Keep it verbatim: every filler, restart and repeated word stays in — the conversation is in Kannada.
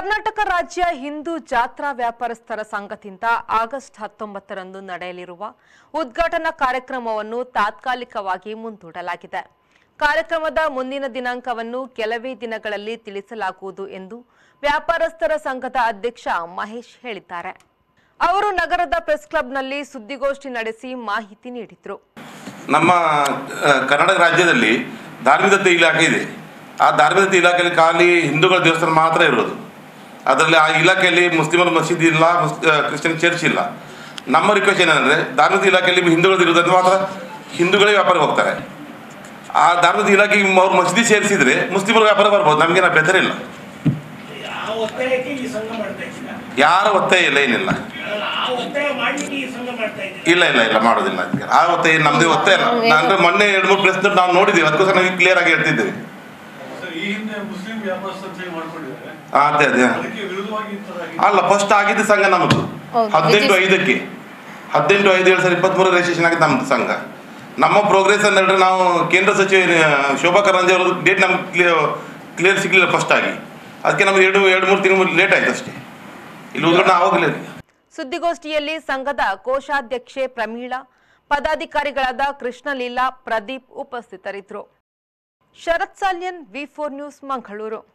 ಕರ್ನಾಟಕ ರಾಜ್ಯ ಹಿಂದೂ ಜಾತ್ರಾ ವ್ಯಾಪಾರಸ್ಥರ ಸಂಘದಿಂದ ಆಗಸ್ಟ್ ಹತ್ತೊಂಬತ್ತರಂದು ನಡೆಯಲಿರುವ ಉದ್ಘಾಟನಾ ಕಾರ್ಯಕ್ರಮವನ್ನು ತಾತ್ಕಾಲಿಕವಾಗಿ ಮುಂದೂಡಲಾಗಿದೆ. ಕಾರ್ಯಕ್ರಮದ ಮುಂದಿನ ದಿನಾಂಕವನ್ನು ಕೆಲವೇ ದಿನಗಳಲ್ಲಿ ತಿಳಿಸಲಾಗುವುದು ಎಂದು ವ್ಯಾಪಾರಸ್ಥರ ಸಂಘದ ಅಧ್ಯಕ್ಷ ಮಹೇಶ್ ಹೇಳಿದ್ದಾರೆ. ಅವರು ನಗರದ ಪ್ರೆಸ್ ಕ್ಲಬ್ನಲ್ಲಿ ಸುದ್ದಿಗೋಷ್ಠಿ ನಡೆಸಿ ಮಾಹಿತಿ ನೀಡಿದರು. ನಮ್ಮ ಕರ್ನಾಟಕ ರಾಜ್ಯದಲ್ಲಿ ಧಾರ್ಮಿಕತೆ ಇಲಾಖೆ ಇದೆ. ಆ ಧಾರ್ಮಿಕತೆ ಇಲಾಖೆಯಲ್ಲಿ ಖಾಲಿ ಹಿಂದೂಗಳ ದೇವಸ್ಥಾನ ಮಾತ್ರ ಇರೋದು. ಅದರಲ್ಲಿ ಆ ಇಲಾಖೆಯಲ್ಲಿ ಮುಸ್ಲಿಮರ ಮಸೀದಿ ಇಲ್ಲ, ಕ್ರಿಶ್ಚಿಯನ್ ಚರ್ಚ್ ಇಲ್ಲ. ನಮ್ಮ ರಿಕ್ವೆಸ್ಟ್ ಏನಂದರೆ ಧಾರ್ಮಿಕ ಇಲಾಖೆಯಲ್ಲಿ ಹಿಂದೂಗಳು ಇರೋದ್ರಿಂದ ಮಾತ್ರ ಹಿಂದೂಗಳೇ ವ್ಯಾಪಾರ ಹೋಗ್ತಾರೆ. ಆ ಧಾರ್ಮಿಕ ಇಲಾಖೆಗೆ ಅವ್ರು ಮಸೀದಿ ಸೇರಿಸಿದರೆ ಮುಸ್ಲಿಮರ ವ್ಯಾಪಾರ ಬರ್ಬೋದು, ನಮಗೇನು ಅಭ್ಯಂತರ ಇಲ್ಲ. ಯಾರ ಒತ್ತಾಯ ಇಲ್ಲ, ಏನಿಲ್ಲ ಇಲ್ಲ ಇಲ್ಲ ಇಲ್ಲ ಮಾಡೋದಿಲ್ಲ. ಆ ಒತ್ತಾಯ ನಮ್ದು ಒತ್ತಾಯ ಇಲ್ಲ. ನಾನು ಮೊನ್ನೆ ಎರಡು ಮೂರು ಪ್ರೆಸ್ ನಾವು ನೋಡಿದ್ದೀವಿ, ಅದಕ್ಕೋಸ್ಕರ ನಾವು ಕ್ಲಿಯರ್ ಆಗಿ ಹೇಳ್ತಿದ್ದೇವೆ. ಅದೇ ಅದೇ ಅಲ್ಲ, ಫಸ್ಟ್ ಆಗಿದ್ದು ಸಂಘ ನಮ್ಮದು ಹದಿನೆಂಟು ಐದಕ್ಕೆ ಹದಿನೆಂಟು ಐದು ಎರಡು ಸಾವಿರದ ಇಪ್ಪತ್ತ್ ಮೂರು ರಿಜಿಸ್ಟ್ರೇಷನ್ ಆಗಿದ್ದು ನಮ್ಮದು ಸಂಘ. ನಮ್ಮ ಪ್ರೋಗ್ರೆಸ್ ಅಂತ ಹೇಳಿದ್ರೆ ನಾವು ಕೇಂದ್ರ ಸಚಿವ ಶೋಭಾ ಕರಂದ್ಲಾಜೆ ಅವರು ಡೇಟ್ ನಮ್ಗೆ ಕ್ಲಿಯರ್ ಕ್ಲಿಯರ್ ಸಿಗಲಿಲ್ಲ ಫಸ್ಟ್ ಆಗಿ. ಅದಕ್ಕೆ ನಮ್ಗೆ ಎರಡು ಎರಡು ಮೂರು ತಿಂಗಳು ಲೇಟ್ ಆಯ್ತು ಅಷ್ಟೇ. ಇಲ್ಲಿ ಉದ್ಘಾಟನೆ ಆಗೋಗಿಲ್ಲ. ಸುದ್ದಿಗೋಷ್ಠಿಯಲ್ಲಿ ಸಂಘದ ಕೋಶಾಧ್ಯಕ್ಷೆ ಪ್ರಮೀಳಾ, ಪದಾಧಿಕಾರಿಗಳಾದ ಕೃಷ್ಣಲೀಲಾ, ಪ್ರದೀಪ್ ಉಪಸ್ಥಿತರಿದ್ದರು. Sharath Salian, V four news, Mangaluru.